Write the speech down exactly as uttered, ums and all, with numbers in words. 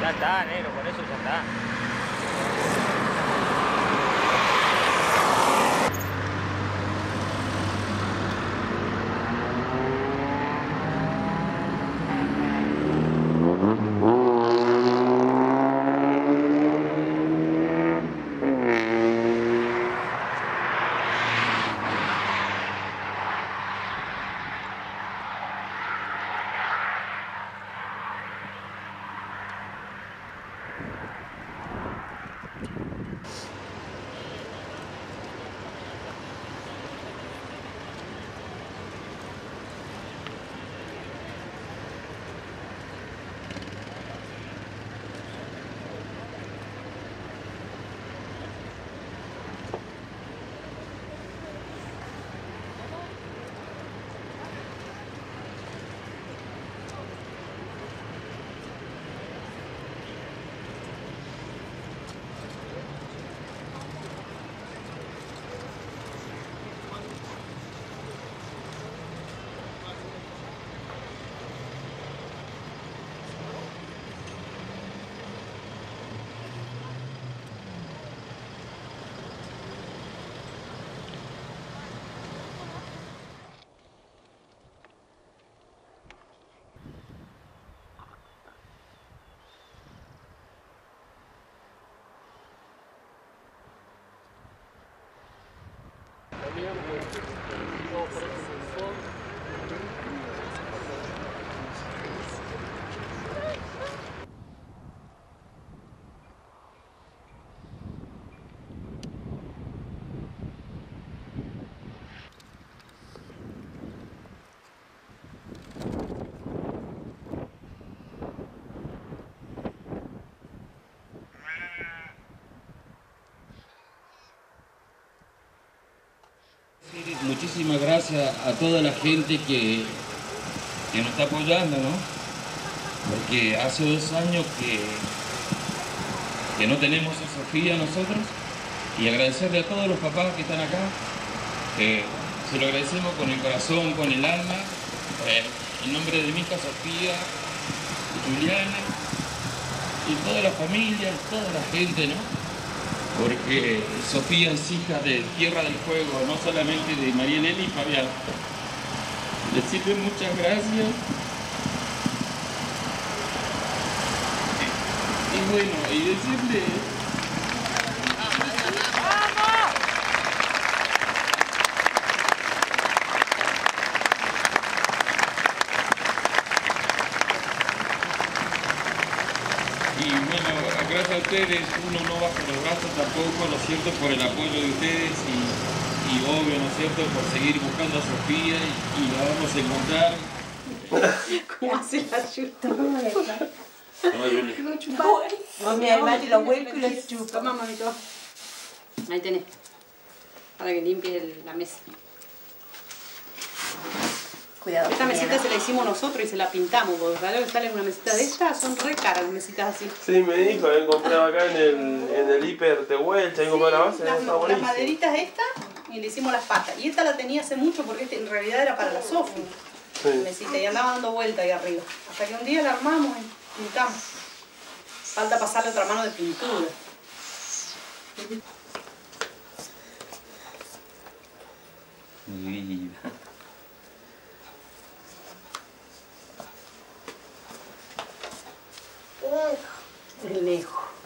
Ya está, negro, con eso ya está. Muchísimas gracias a toda la gente que, que nos está apoyando, ¿no? Porque hace dos años que, que no tenemos a Sofía nosotros, y agradecerle a todos los papás que están acá, que se lo agradecemos con el corazón, con el alma, eh, en nombre de mi hija Sofía, Juliana, y toda la familia, toda la gente, ¿no? Porque Sofía es hija de Tierra del Fuego, no solamente de María Elena y Fabián. Decirle muchas gracias. Y bueno, y decirle... Y bueno, gracias a ustedes, uno no baja los brazos tampoco, ¿no es cierto?, por el apoyo de ustedes y, y obvio, ¿no es cierto?, por seguir buscando a Sofía y, y la vamos a encontrar. ¿Cómo se la chupa? No me duele. Lo chupa. Mami, además lo vuelco y lo chupa. Toma, mamito. Ahí tenés. Para que limpie el, la mesa. Cuidado. Esta mesita se la hicimos nosotros y se la pintamos, porque ¿sabes lo que sale una mesita de estas? Son re caras las mesitas así. Sí, me dijo, habían comprado acá en el, en el hiper Tehuelche, habían comprado la base, las, está las buenísimo. maderitas estas y le hicimos las patas. Y esta la tenía hace mucho porque este en realidad era para la Sofi. Sí. Mesita, y andaba dando vuelta ahí arriba. Hasta que un día la armamos y pintamos. Falta pasarle otra mano de pintura. Mi vida. El Nejo.